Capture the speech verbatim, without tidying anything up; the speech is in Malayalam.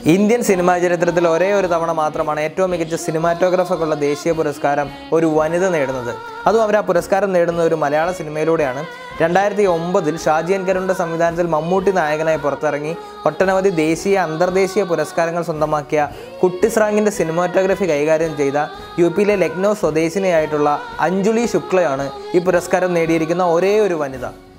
ഇന്ത്യൻ സിനിമാ ചരിത്രത്തിൽ ഒരേ ഒരു തവണ മാത്രമാണ് ഏറ്റവും മികച്ച സിനിമാറ്റോഗ്രാഫർക്കുള്ള ദേശീയ പുരസ്കാരം ഒരു വനിത നേടുന്നത്. അതും അവർ ആ പുരസ്കാരം നേടുന്ന ഒരു മലയാള സിനിമയിലൂടെയാണ്. രണ്ടായിരത്തി ഒമ്പതിൽ ഷാജി എൻ കരുണിൻ്റെ സംവിധാനത്തിൽ മമ്മൂട്ടി നായകനായി പുറത്തിറങ്ങി ഒട്ടനവധി ദേശീയ അന്തർദേശീയ പുരസ്കാരങ്ങൾ സ്വന്തമാക്കിയ കുട്ടിസ്രാങ്ങിൻ്റെ സിനിമാറ്റോഗ്രഫി കൈകാര്യം ചെയ്ത യു പിയിലെ ലക്നൗ സ്വദേശിനിയായിട്ടുള്ള അഞ്ജുലി ശുക്ലയാണ് ഈ പുരസ്കാരം നേടിയിരിക്കുന്ന ഒരേ ഒരു വനിത.